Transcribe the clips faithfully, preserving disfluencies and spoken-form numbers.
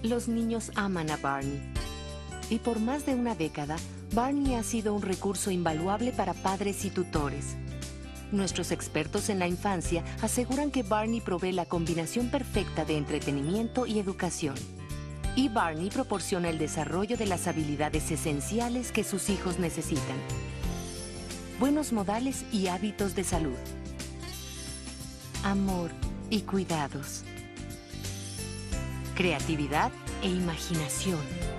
Los niños aman a Barney. Y por más de una década, Barney ha sido un recurso invaluable para padres y tutores. Nuestros expertos en la infancia aseguran que Barney provee la combinación perfecta de entretenimiento y educación. Y Barney proporciona el desarrollo de las habilidades esenciales que sus hijos necesitan. Buenos modales y hábitos de salud. Amor y cuidados. Creatividad e imaginación.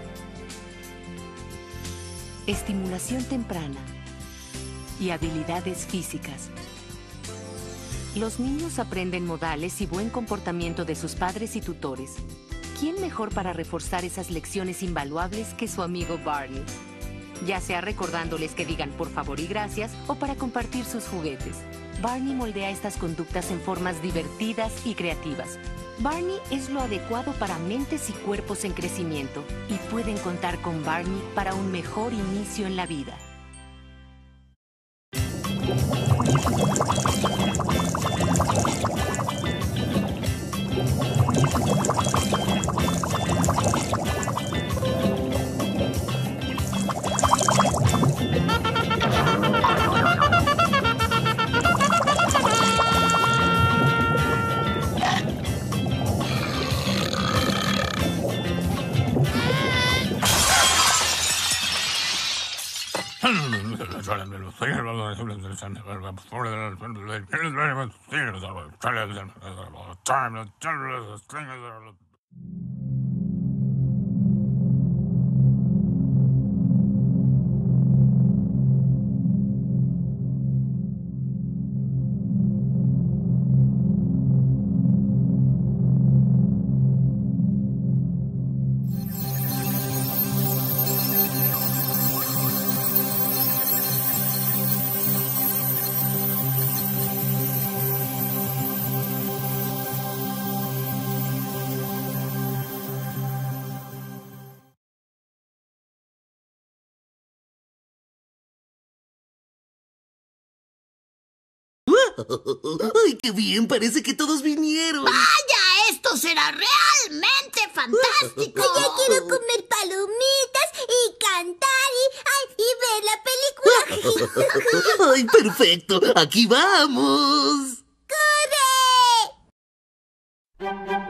Estimulación temprana. Y habilidades físicas. Los niños aprenden modales y buen comportamiento de sus padres y tutores. ¿Quién mejor para reforzar esas lecciones invaluables que su amigo Barney? Ya sea recordándoles que digan por favor y gracias o para compartir sus juguetes. Barney moldea estas conductas en formas divertidas y creativas. Barney es lo adecuado para mentes y cuerpos en crecimiento y pueden contar con Barney para un mejor inicio en la vida. ¡Ay, qué bien! Parece que todos vinieron. ¡Vaya! ¡Esto será realmente fantástico! Ya quiero comer palomitas y cantar y, ay, y ver la película. ¡Ay, perfecto! ¡Aquí vamos! ¡Corre!